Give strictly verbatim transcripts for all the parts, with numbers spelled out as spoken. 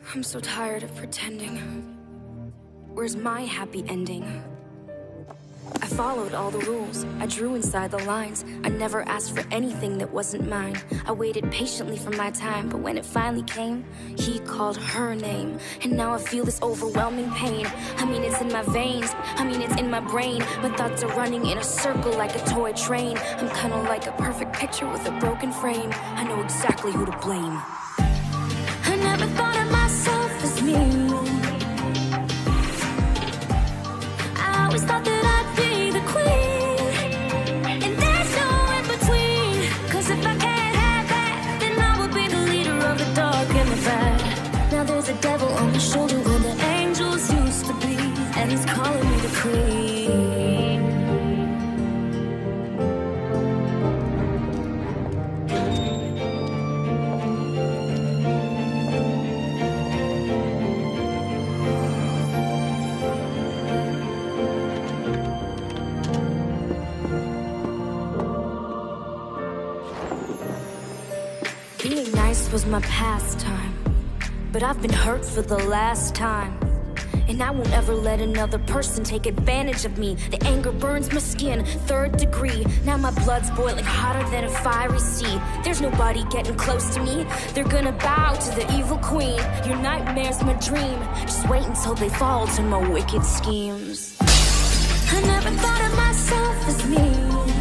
I'm so tired of pretending. Where's my happy ending? I followed all the rules, I drew inside the lines. I never asked for anything that wasn't mine. I waited patiently for my time, but when it finally came, he called her name. And now I feel this overwhelming pain. I mean, it's in my veins, I mean, it's in my brain. My thoughts are running in a circle like a toy train. I'm kinda like a perfect picture with a broken frame. I know exactly who to blame. I never thought of myself as me. I always thought that I'd be the queen, and there's no in between. Cause if I can't have that, then I will be the leader of the dark and the bad. Now there's a devil on my shoulder where the angels used to be, and he's calling me the queen. Being nice was my pastime, but I've been hurt for the last time. And I won't ever let another person take advantage of me. The anger burns my skin, third degree. Now my blood's boiling hotter than a fiery sea. There's nobody getting close to me. They're gonna bow to the evil queen. Your nightmare's my dream. Just wait until they fall to my wicked schemes. I never thought of myself as me.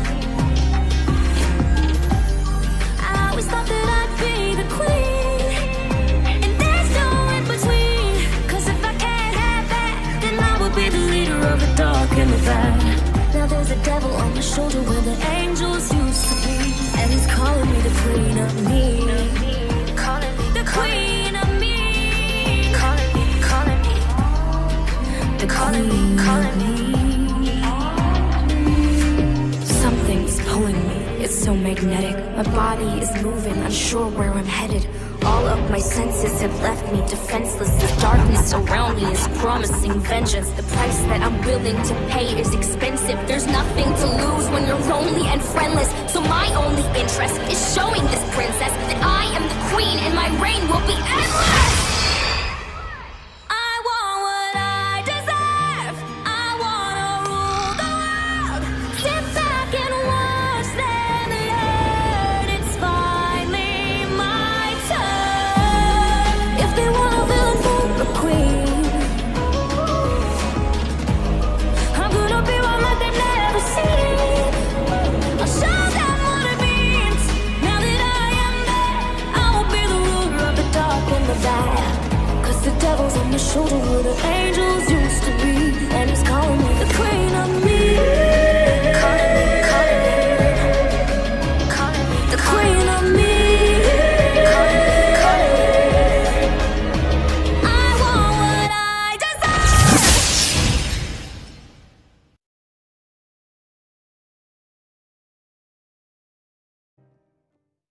I always thought that I'd be the queen, and there's no in between. Cause if I can't have that, then I will be the leader of the dark and the bad. Now there's a devil on my shoulder where the angels used to be, and he's calling me the queen of me. Calling me the queen of me. Calling me, calling me. The calling me, calling me. Something's pulling me. It's so magnetic. My body is moving, unsure where I'm headed. All of my senses have left me defenseless. This darkness around me is promising vengeance. The price that I'm willing to pay is expensive. There's nothing to lose when you're lonely and friendless. So my only interest is showing this princess that I am the queen and my reign will be endless. Cause the devil's on my shoulder where the angels used to be, and